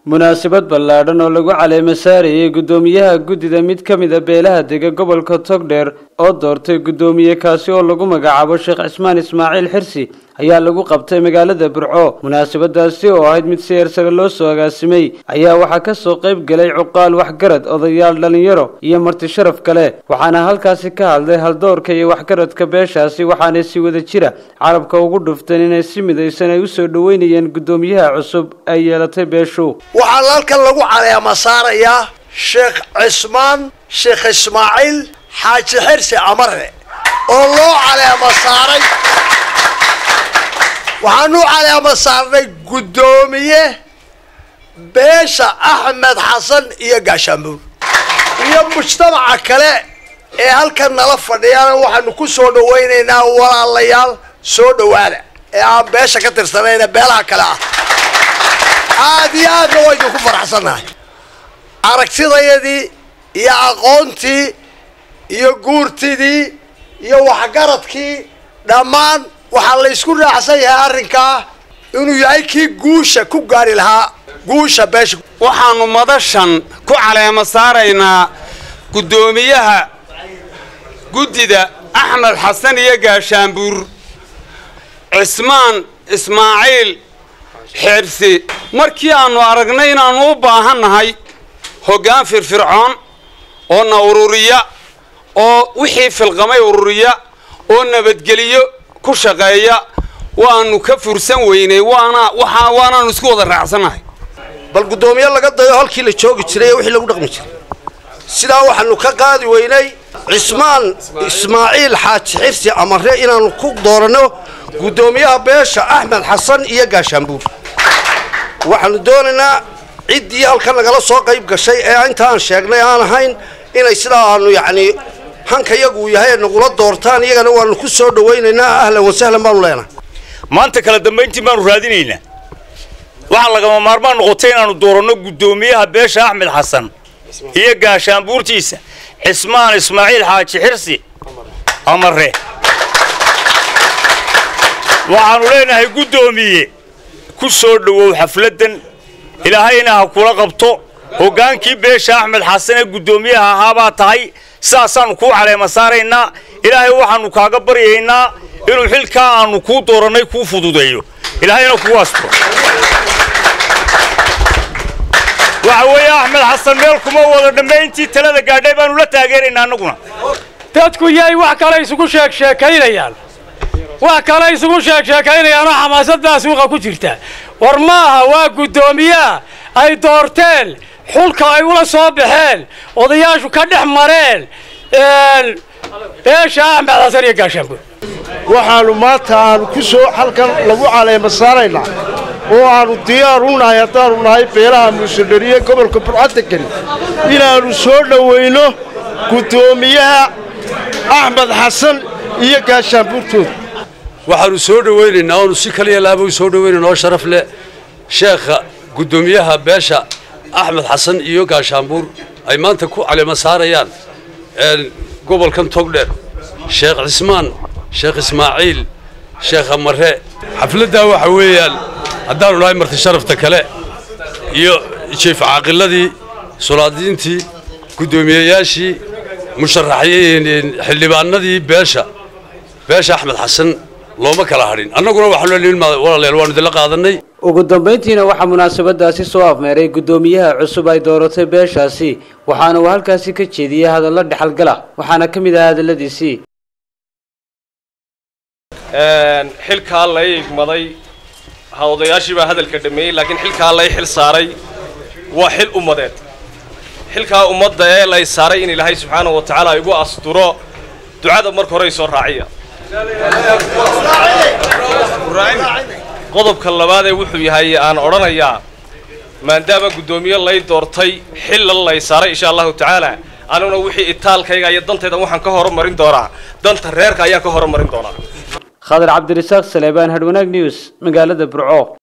munaasabad ballaadhan oo lagu caleema saarayay gudoomiyaha guddida mid ka mid ah beelaha dega gobolka Togdheer oo doortay gudoomiye kaasi oo lagu magacaabo Sheekh Cismaan Ismaaciil Xirsi ayaa lagu qabtay magaalada Burco. munaasabadaasi oo ahayd mid si heersare loo soo agaasimay ayaa waxaa ka soo qayb galay cuqaal waxgarad odayaal dhalinyaro iyo marti sharaf kale, waxaana halkaasi ka hadlay haldoorka iyo waxgaradka beeshaasi, waxaana si wada jira carabka ugu dhufteen inay si midaysan ay u soo dhaweynayeen gudoomiyaha cusub ay yeelatay beeshu. waxaa halkan lagu caleema saarayaa Sheekh Cismaan Sheekh Ismaaciil Xaaji Xirsi Amare oo loo caleema saaray. waxaanu caleema saarnay gudoomiye beesha Axmed Xasan iyo Gaashaanbuur iyo mujtamaca kale ee halkan nala fadhiyaan. waxaanu ku soo dhaweynaynaa walaalayaal soo dhawaada ee aan beesha ka tirsanayna beelaha kale ah. aad iyo aad waynu ku faraxsanahay aragtidayadii iyo aqoontii iyo guurtidii iyo waxgaradkii dhammaan waxaa la isku raacsan yahay arrinka inuu yahay kii guusha ku gaari lahaa guusha beesha. waxaanu madashan ku caleema saaraynaa gudoomiyaha guddida Axmed Xasan iyo Gaashaanbuur Cismaan Ismaaciil Xirsi. markii aanu aragnay inaanu u baahanahay hoggaan firfircoon oo na ururiya oo wixii filqamay ururiya oo nabadgeliyo ku shaqeeya waanu ka fursan weynay waanaanu isku wada raacsanahay. bal gudoomiye laga dayo halkii la joogi jiray wixii lagu dhaqmi jiray sidaa waxaanu ka qaadi weynay Cismaan Ismaaciil Xaaji Xirsi Amare inaanu ku doorano gudoomiyaha beesha Axmed Xasan iyo Gaashaanbuur. waxaanu doonaynaa ciddii halkan nagala soo qayb gashay ee intaan sheegnay aan ahayn inay sidaa aanu hanka iyagu yahay nagula doortaan, iyagana waanu ku soo dhaweynaynaa. ahlan wa sahlan baanu leenahay. maanta kala dambeyntii baanu raadinaynaa. waxa lagama maarmaan noqotay inaanu doorano gudoomiyaha beesha Axmed Xasan iyo Gaashaanbuurtiisa Cismaan Ismaaciil Xaaji Xirsi Amare. waxaanu leenahay gudoomiye ku soo dhawow xafladan, ilaahayna ha kula qabto. hoggaankii beesha Axmed Xasan ee gudoomiyaha ahaabaa tahay, saasaanu kuu caleema saaraynaa. ilaahay waxaanu kaaga baryaynaa inuu xilkaa aanu kuu dooranay kuu fududeeyo, ilaahayna kugu asturo. waxa weeye Axmed Xasan meel kuma wada dhammayntii talada gaadhay baanu la taageeraynaa annaguna. dadku yay wax kale isugu sheekaynayaan oo xamaasadda suuqa ku jirta. war maaha waa gudoomiyaha ay doorteen, xulka ay ula soo baxeen, odayaashu ka dhex mareen beesha Axmed Xasan iyo Gaashaanbuur. waxaanu maanta aan ku soo halkan lagu caleema saaraynaa oo aanu diyaar u nahay haddaanu nahay beelaha muusudhariye gobolka Burco inaanu soo dhaweyno gudoomiyaha Axmed Xasan iyo Gaashaanbuurtooda. waxaanu soo dhaweynaynaa oo si kaliya laabo soo dhaweynaynaa oo sharaf leh sheekha gudoomiyaha beesha Axmed Xasan iyo Gaashaanbuur ay maanta ku caleema saarayaan gobolkan Togdheer Sheekh Cismaan Sheekh Ismaaciil Sheekh Amare. xafladda waxa weeyaan haddaanu nahay marti sharafta kale iyo jiif caaqiladii sulaadiintii gudoomiyayaashii musharaxiin xildhibaanadii beesha Axmed Xasan looma kala hadhin. annaguna waxaanu leeyahay walaalayaal waanu dila qaadanay. ugu dambeyntiina waxaa munaasabadaasi soo afmeeray gudoomiyaha cusub ay dooratay beeshaasi, waxaana uu halkaasi ka jeediyay hadallo dhaxalgala, waxaana ka mid ah hadalladiisii. xilkaa la igmaday odayaashii baa hadalka dhameeyey, laakiin xilkaa la xil saaray waa xil ummadeed. xilkaa ummadda ee la saaray in Ilaahay subxaanahu wa ta'aala igu asturo ducada marka hore soo raaciya. qodobka labaad ee wuxuu yahay aan oranayaa maadaama gudoomiye lay doortay xil la saaray insha Allah ta'ala anuna wixii itaalkayga iyo dantayda waxaan ka horumarin doonaa danta reerka ayaan ka horumarin doonaa. Khadir Cabdirasaaq Saleebaan, Hadwanaag News, magaalada Burco.